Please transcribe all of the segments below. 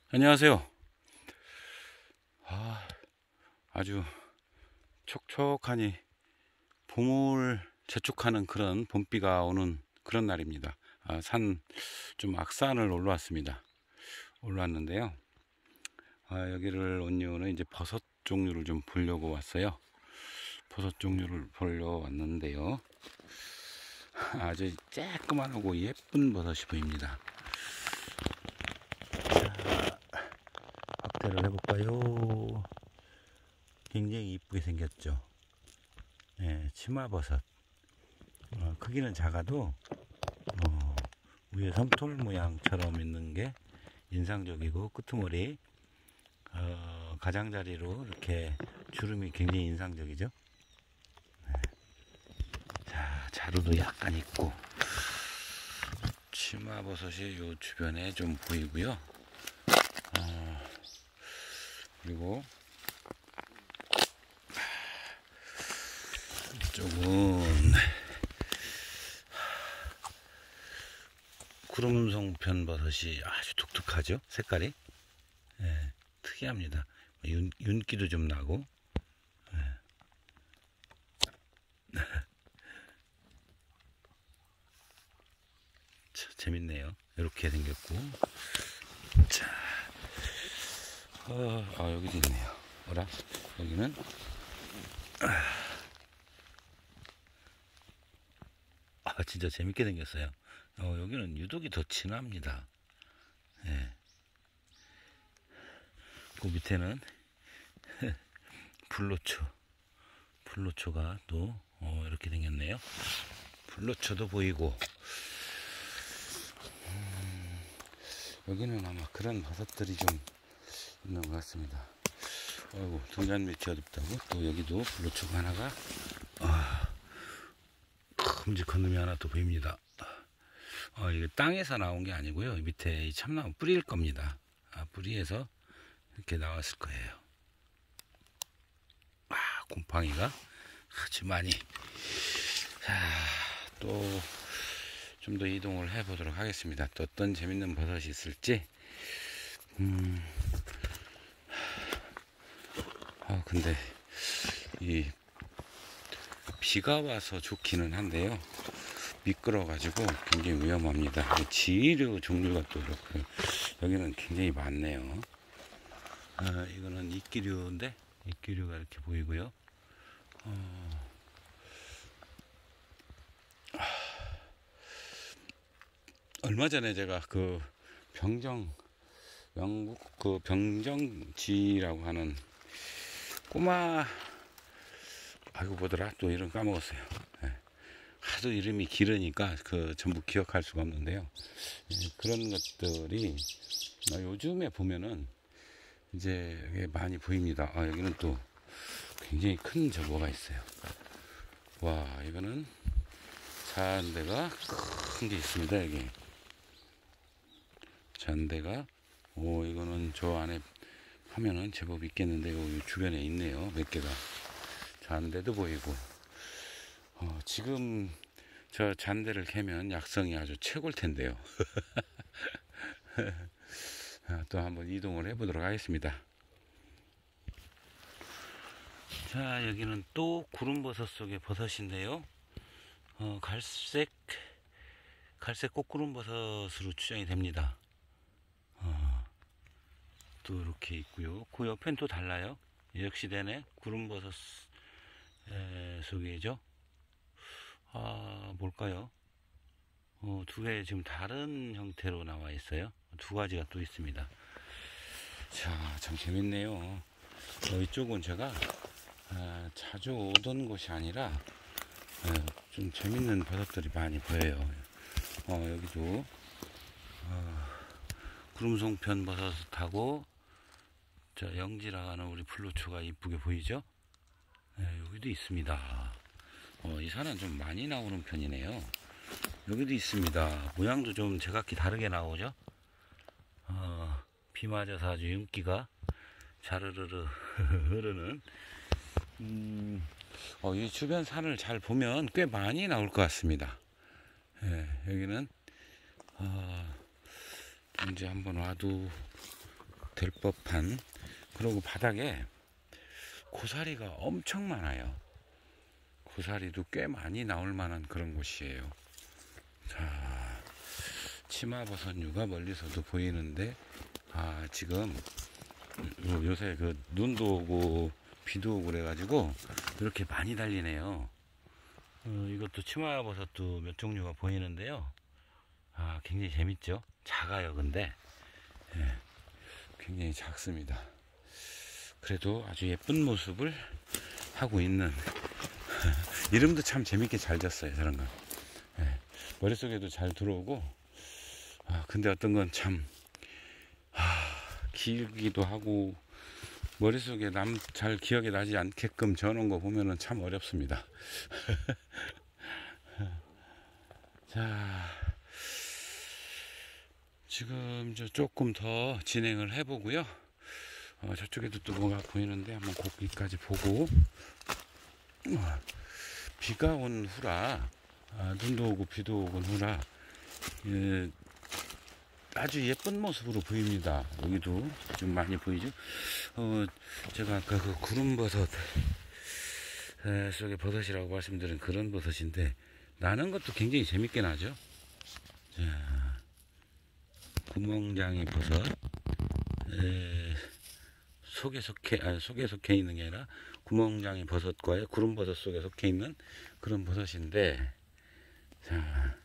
안녕하세요. 아주 촉촉하니 봄을 재촉하는 그런 봄비가 오는 그런 날입니다. 산 좀 악산을 올라왔는데요. 여기를 온 이유는 이제 버섯 종류를 좀 보려고 왔어요. 버섯 종류를 보려 왔는데요. 아주 쬐끄만하고 예쁜 버섯이 보입니다. 자, 확대를 해볼까요? 굉장히 이쁘게 생겼죠. 네, 치마버섯. 크기는 작아도 위에 솜털 모양처럼 있는 게 인상적이고, 끄트머리 가장자리로 이렇게 주름이 굉장히 인상적이죠. 네. 자, 자루도 약간 있고, 치마버섯이 요 주변에 좀 보이고요. 그리고 이쪽은 구름송편 버섯이 아주 독특하죠. 색깔이. 네, 특이합니다. 윤기도 좀 나고. 네. 자, 재밌네요. 이렇게 생겼고. 자, 여기도 있네요. 어라? 여기는 진짜 재밌게 생겼어요. 여기는 유독이 더 진합니다. 네. 그 밑에는 불로초가 또 이렇게 생겼네요. 불로초도 보이고, 여기는 아마 그런 버섯들이 좀 있는 것 같습니다. 아이고, 등잔밑이 어둡다고. 또 여기도 불로초가 하나가 큼직한 놈이 하나 또 보입니다. 이게 땅에서 나온 게 아니고요. 밑에 이 참나무 뿌리일 겁니다. 뿌리에서 이렇게 나왔을 거예요. 곰팡이가 아주 많이. 자, 또 좀 더 이동을 해 보도록 하겠습니다. 또 어떤 재밌는 버섯이 있을지. 근데 이 비가 와서 좋기는 한데요. 미끄러가지고 굉장히 위험합니다. 지류 종류가 또 이렇게 여기는 굉장히 많네요. 이거는 이끼류인데, 이끼류가 이렇게 보이고요. 얼마 전에 제가 그 영국 그 병정지라고 하는 꼬마, 뭐더라, 또 이름 까먹었어요. 네. 하도 이름이 길으니까 전부 기억할 수가 없는데요. 그런 것들이 요즘에 보면은 이제 많이 보입니다. 여기는 또 굉장히 큰 저거가 있어요. 와, 이거는 잔대가 큰 게 있습니다. 여기 잔대가, 이거는 저 안에 하면은 제법 있겠는데, 요 주변에 있네요. 몇 개가. 잔대도 보이고. 지금 저 잔대를 캐면 약성이 아주 최고일 텐데요. 또 한번 이동을 해 보도록 하겠습니다. 자, 여기는 또 구름버섯 속의 버섯인데요. 갈색 꽃구름버섯으로 추정이 됩니다. 또 이렇게 있고요. 그 옆엔 또 달라요. 역시 되네. 구름버섯 속이죠. 뭘까요? 두 개 지금 다른 형태로 나와 있어요. 두 가지가 또 있습니다. 자, 참 재밌네요. 이쪽은 제가 자주 오던 곳이 아니라 좀 재밌는 버섯들이 많이 보여요. 여기도 구름송편 버섯하고 저 영지라는 우리 불로초가 이쁘게 보이죠? 여기도 있습니다. 이 산은 좀 많이 나오는 편이네요. 여기도 있습니다. 모양도 좀 제각기 다르게 나오죠? 비 맞아서 아주 윤기가 자르르르 흐르는. 이 주변 산을 잘 보면 꽤 많이 나올 것 같습니다. 여기는 언제 한번 와도 될 법한, 그리고 바닥에 고사리가 엄청 많아요. 고사리도 꽤 많이 나올 만한 그런 곳이에요. 자, 치마버섯류가 멀리서도 보이는데, 지금 요새 그 눈도 오고 비도 오고 그래가지고 이렇게 많이 달리네요. 이것도 치마버섯도 몇 종류가 보이는데요. 굉장히 재밌죠? 작아요, 근데. 예, 굉장히 작습니다. 그래도 아주 예쁜 모습을 하고 있는 이름도 참 재밌게 잘 졌어요, 저런 건. 예, 머릿속에도 잘 들어오고. 근데 어떤 건 참 길기도 하고 머릿속에 잘 기억에 나지 않게끔 저런 거 보면은 참 어렵습니다. 자, 지금 조금 더 진행을 해보고요. 저쪽에도 또 뭐가 보이는데 한번 거기까지 보고. 비가 온 후라, 눈도 오고 비도 오고 후라, 아주 예쁜 모습으로 보입니다. 여기도 좀 많이 보이죠? 제가 아까 그 구름버섯 속에 버섯이라고 말씀드린 그런 버섯인데, 나는 것도 굉장히 재밌게 나죠? 자, 구멍장이 버섯, 속에 속해 있는 게 아니라 구멍장이 버섯과의 구름버섯 속에 속해 있는 그런 버섯인데, 자,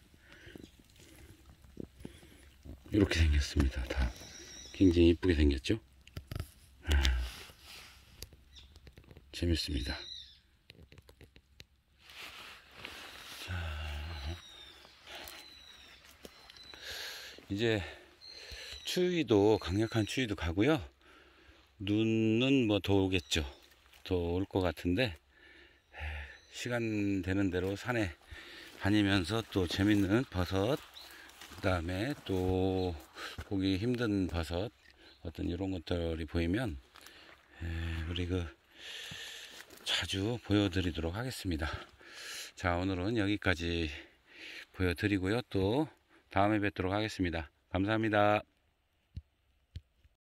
이렇게 생겼습니다. 다 굉장히 이쁘게 생겼죠? 재밌습니다. 자, 이제 추위도, 강력한 추위도 가고요. 눈은 뭐 더 오겠죠. 더 올 것 같은데, 시간 되는 대로 산에 다니면서 또 재밌는 버섯, 그 다음에 또 보기 힘든 버섯, 어떤 이런 것들이 보이면 우리 자주 보여드리도록 하겠습니다. 자, 오늘은 여기까지 보여드리고요. 또 다음에 뵙도록 하겠습니다. 감사합니다.